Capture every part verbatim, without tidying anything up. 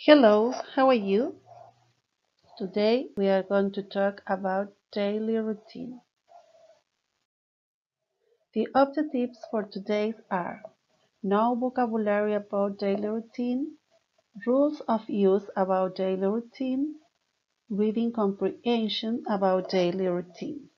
Hello, how are you? Today we are going to talk about daily routine. The objectives for today are know vocabulary about daily routine, rules of use about daily routine, reading comprehension about daily routine.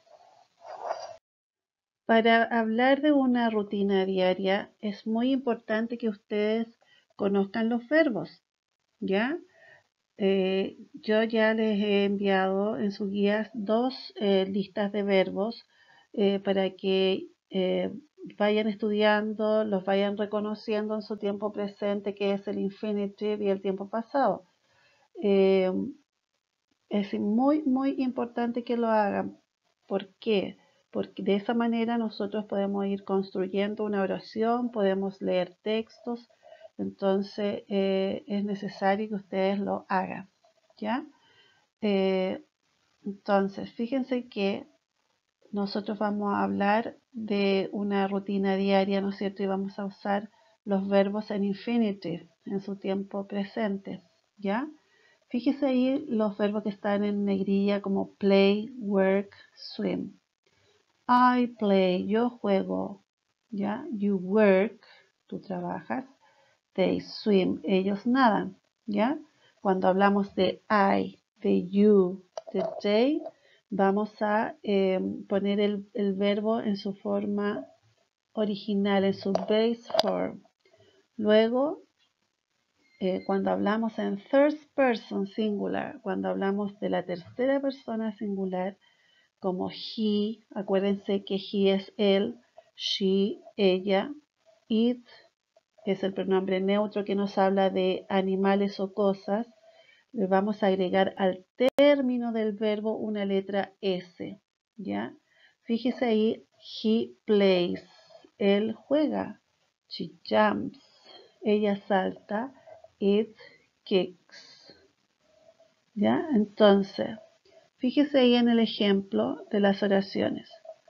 Para hablar de una rutina diaria es muy importante que ustedes conozcan los verbos, ¿ya? Eh, yo ya les he enviado en sus guías dos eh, listas de verbos eh, para que eh, vayan estudiando, los vayan reconociendo en su tiempo presente, que es el infinitive y el tiempo pasado. Eh, es muy, muy importante que lo hagan. ¿Por qué? Porque de esa manera nosotros podemos ir construyendo una oración, podemos leer textos, entonces eh, es necesario que ustedes lo hagan. ¿Ya? Eh, entonces, fíjense que nosotros vamos a hablar de una rutina diaria, ¿no es cierto? Y vamos a usar los verbos en infinitive, en su tiempo presente, ¿ya? Fíjese ahí los verbos que están en negrilla como play, work, swim. I play, yo juego, ¿ya? You work, tú trabajas. They swim, ellos nadan, ¿ya? Cuando hablamos de I, de you, de they, vamos a eh, poner el, el verbo en su forma original, en su base form. Luego, eh, cuando hablamos en third person singular, cuando hablamos de la tercera persona singular, como he, acuérdense que he es él, she, ella, it, es el pronombre neutro que nos habla de animales o cosas, le vamos a agregar al término del verbo una letra S, ¿ya? Fíjese ahí, he plays, él juega, she jumps, ella salta, it kicks, ¿ya? Entonces, fíjese ahí en el ejemplo de las oraciones.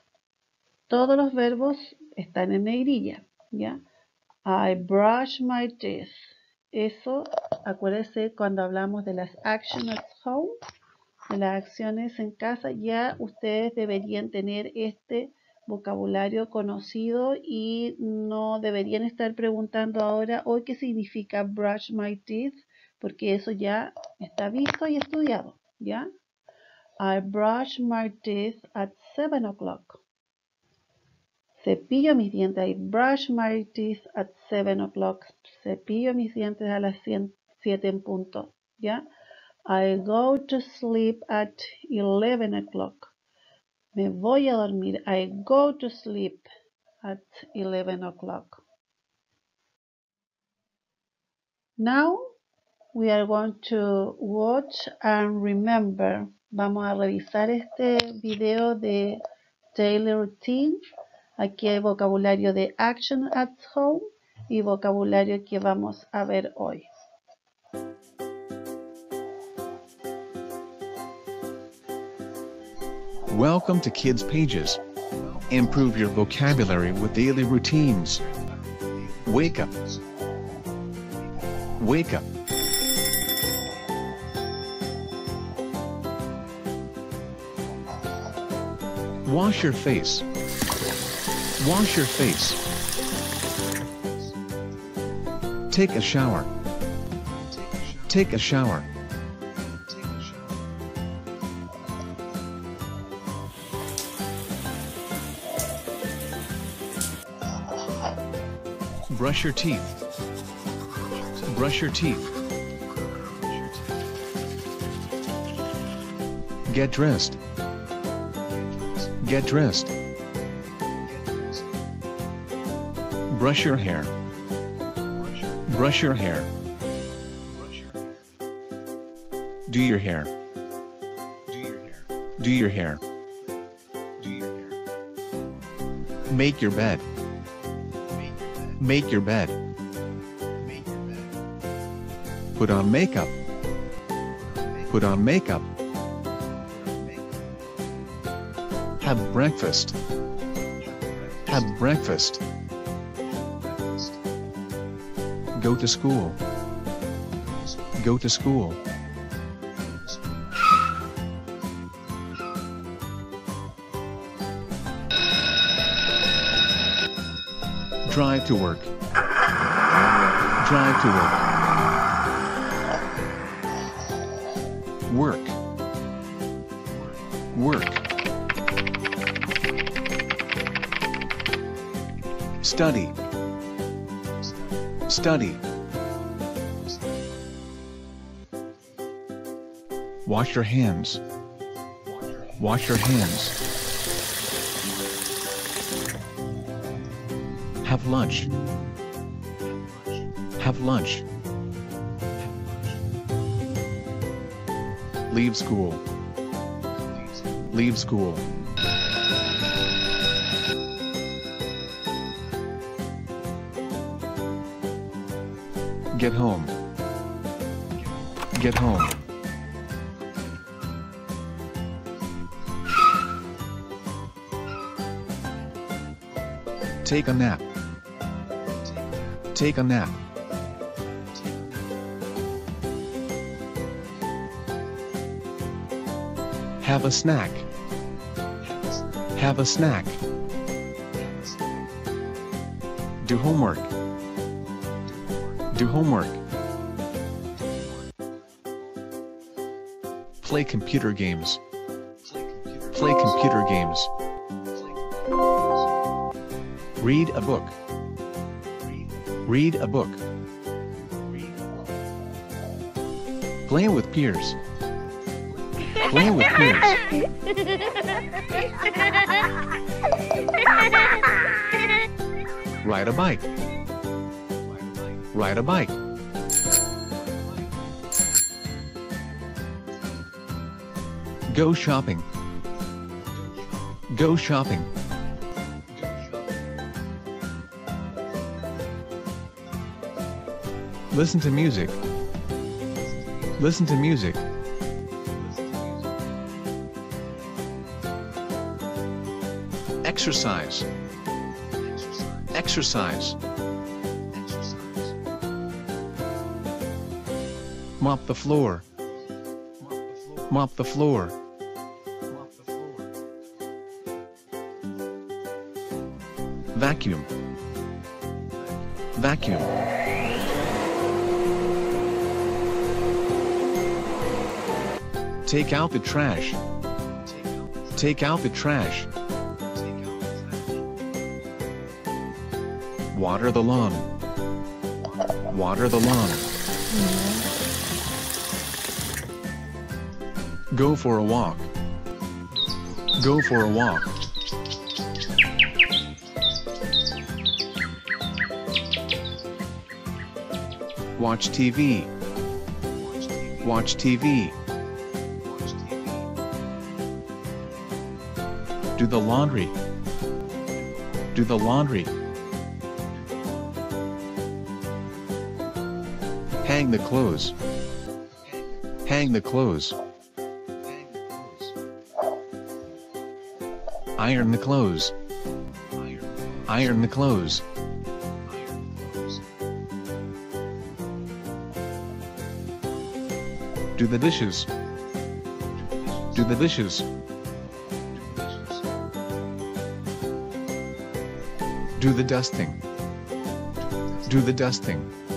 Todos los verbos están en negrilla, ¿ya? I brush my teeth. Eso, acuérdense cuando hablamos de las actions at home, de las acciones en casa, ya ustedes deberían tener este vocabulario conocido y no deberían estar preguntando ahora hoy qué significa brush my teeth, porque eso ya está visto y estudiado, ¿ya? I brush my teeth at seven o'clock. Cepillo mis dientes. I brush my teeth at seven o'clock. Cepillo mis dientes a las siete en punto. ¿Ya? I go to sleep at eleven o'clock. Me voy a dormir. I go to sleep at eleven o'clock. Now we are going to watch and remember. Vamos a revisar este video de daily routine. Aquí hay vocabulario de action at home y vocabulario que vamos a ver hoy. Welcome to Kids Pages. Improve your vocabulary with daily routines. Wake up. Wake up. Wash your face. Wash your face. Take a shower. Take a shower. Brush your teeth. Brush your teeth. Get dressed. Get dressed. Brush your hair. Brush your hair. Do your hair. Do your hair. Make your bed. Make your bed. Put on makeup. Put on makeup. Have breakfast. Have breakfast. Go to school. Go to school. Drive to work. Drive to work. Work. Work. Study. Study. Wash your hands. Wash your hands. Have lunch. Have lunch. Leave school. Leave school. Get home. Get home. Take a nap. Take a nap. Have a snack. Have a snack. Do homework. Do homework. Play computer games. Play computer games. Read a book. Read a book. Play with peers. Play with peers. Ride a bike. Ride a bike. Go shopping. Go shopping. Listen to music. Listen to music. Exercise. Exercise. Mop the floor. Mop the floor. Vacuum. Vacuum. Take out the trash. Take out the trash. Water the lawn. Water the lawn. Go for a walk. Go for a walk. Watch T V. Watch T V. Do the laundry. Do the laundry. Hang the clothes. Hang the clothes. Iron the clothes. Iron the clothes. Do the dishes. Do the dishes. Do the dusting. Do the dusting.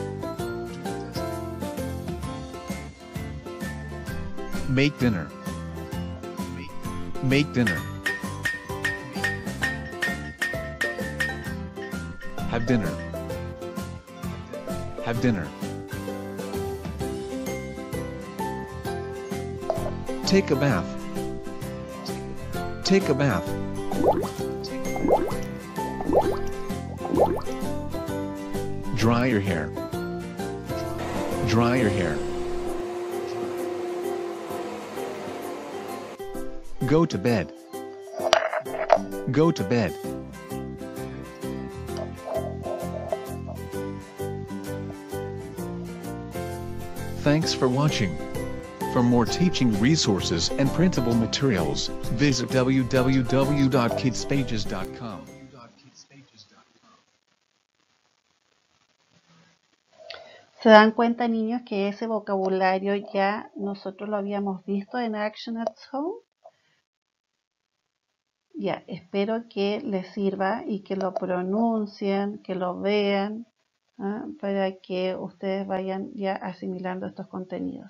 Make dinner. Make dinner. Have dinner. Have dinner. Take a bath. Take a bath. Dry your hair. Dry your hair. Go to bed. Go to bed. Thanks for watching. For more teaching resources and printable materials, visit w w w dot kids pages dot com. ¿Se dan cuenta, niños, que ese vocabulario ya nosotros lo habíamos visto en Action at Home? Ya, espero que les sirva y que lo pronuncien, que lo vean, ¿ah? Para que ustedes vayan ya asimilando estos contenidos.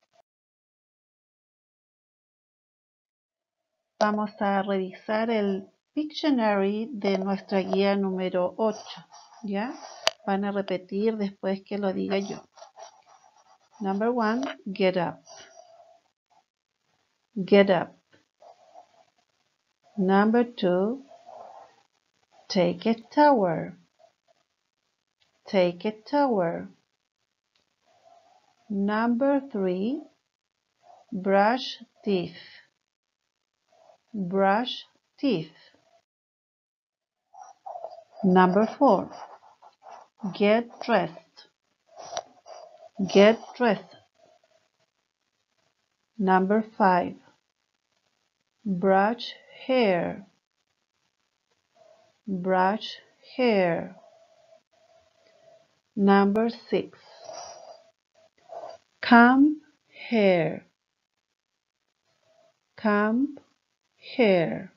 Vamos a revisar el Pictionary de nuestra guía número ocho, ¿ya? Van a repetir después que lo diga yo. Number one, get up. Get up. Number two, take a shower. Take a shower. Number three, brush teeth. Brush teeth. Number four, get dressed. Get dressed. Number five, brush hair. Brush hair. Number six, comb hair. Comb hair.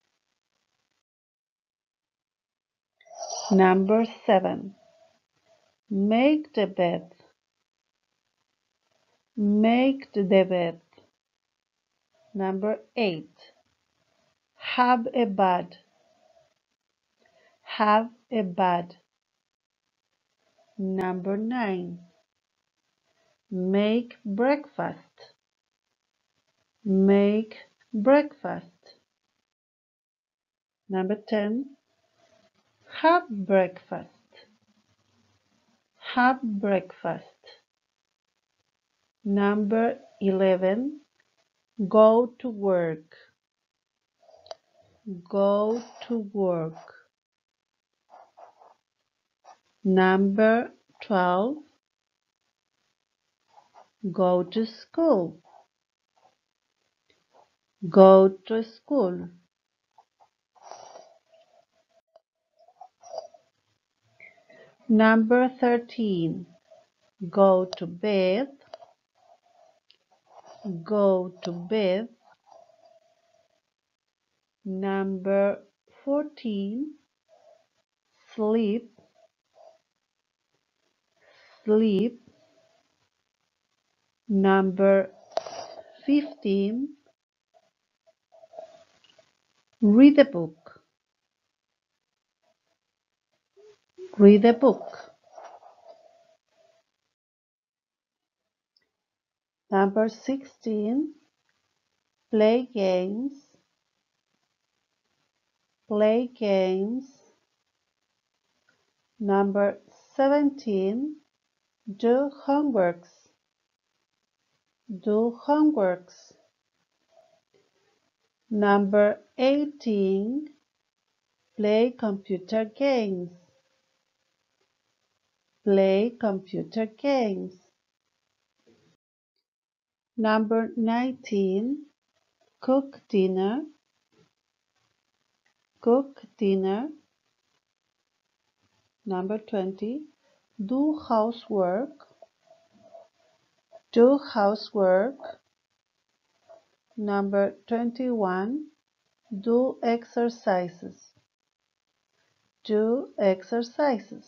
Number seven, make the bed. Make the bed. Number eight, have a bath. Have a bath. Number nine, make breakfast. Make breakfast. Number ten, have breakfast. Have breakfast. Number eleven, go to work. Go to work. Number twelve, go to school. Go to school. Number thirteen, go to bed. Go to bed. Number fourteen, sleep. Sleep. Number fifteen, read a book. Read a book. Number sixteen, play games. Play games. Number seventeen, do homeworks. Do homeworks. Number eighteen, play computer games. Play computer games. Number nineteen, cook dinner. Cook dinner. Number twenty, do housework. Do housework. Number twenty-one, do exercises. Do exercises.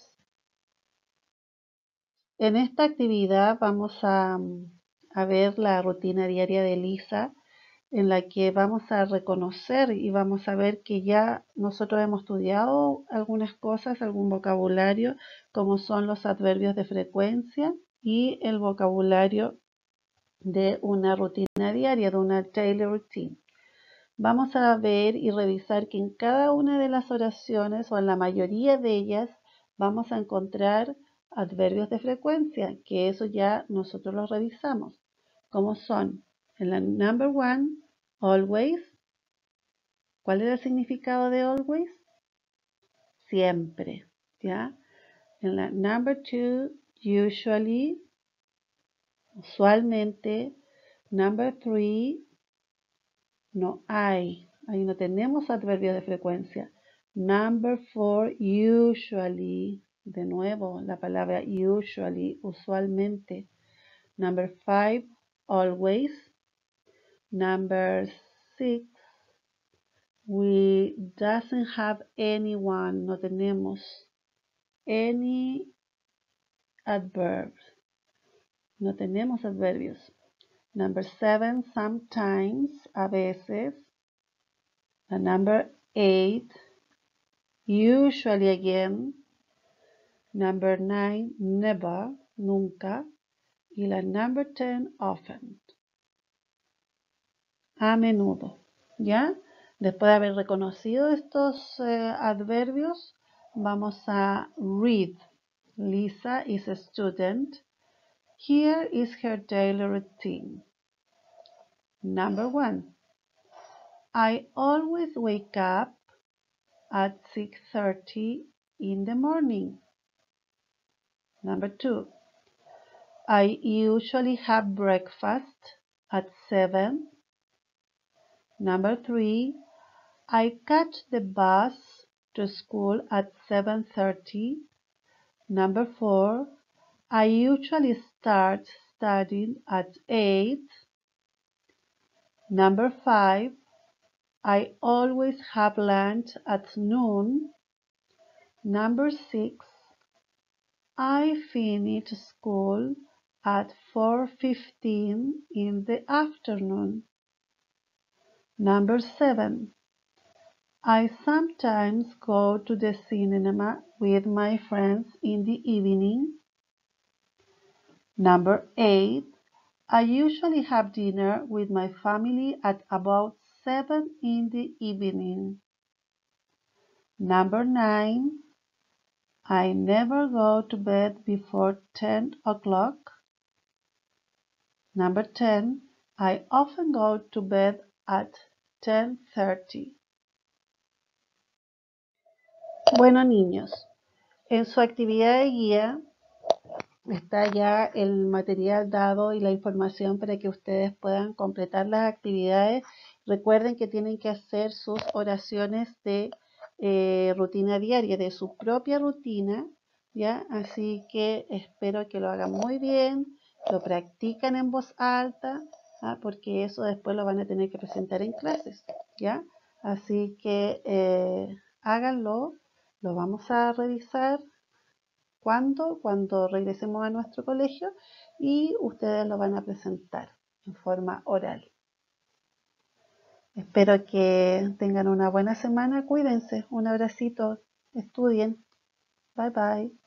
En esta actividad vamos a, a ver la rutina diaria de Lisa, en la que vamos a reconocer y vamos a ver que ya nosotros hemos estudiado algunas cosas, algún vocabulario, como son los adverbios de frecuencia y el vocabulario de una rutina diaria, de una daily routine. Vamos a ver y revisar que en cada una de las oraciones o en la mayoría de ellas vamos a encontrar adverbios de frecuencia, que eso ya nosotros los revisamos, como son en la number one, always. ¿Cuál era el significado de always? Siempre, ¿ya? En la number two, usually, usualmente. Number three, no hay, ahí no tenemos adverbios de frecuencia. Number four, usually. De nuevo, la palabra usually, usualmente. Number five, always. Number six, we doesn't have anyone, no tenemos any adverbs, no tenemos adverbios. Number seven, sometimes, a veces. And number eight, usually again. Number nine, never, nunca. Y la number ten, often, a menudo. ¿Ya? Después de haber reconocido estos eh, adverbios, vamos a read. Lisa is a student. Here is her daily routine. Number one. I always wake up at six thirty in the morning. Number two. I usually have breakfast at seven. Number three. I catch the bus to school at seven thirty. Number four. I usually start studying at eight. Number five. I always have lunch at noon. Number six. I finish school at four fifteen in the afternoon. Number seven. I sometimes go to the cinema with my friends in the evening. Number eight. I usually have dinner with my family at about seven in the evening. Number nine. I never go to bed before ten o'clock. Number ten. I often go to bed at ten thirty. Bueno, niños, en su actividad de guía está ya el material dado y la información para que ustedes puedan completar las actividades. Recuerden que tienen que hacer sus oraciones de eh, rutina diaria, de su propia rutina, ¿ya? Así que espero que lo hagan muy bien, lo practican en voz alta, ¿ah? Porque eso después lo van a tener que presentar en clases, ¿ya? Así que eh, háganlo, lo vamos a revisar. ¿Cuándo? Cuando regresemos a nuestro colegio y ustedes lo van a presentar en forma oral. Espero que tengan una buena semana. Cuídense. Un abracito. Estudien. Bye bye.